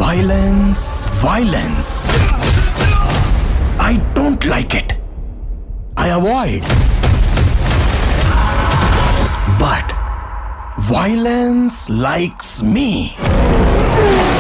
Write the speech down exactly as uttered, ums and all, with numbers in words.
Violence, violence. I don't like it. I avoid. But violence likes me.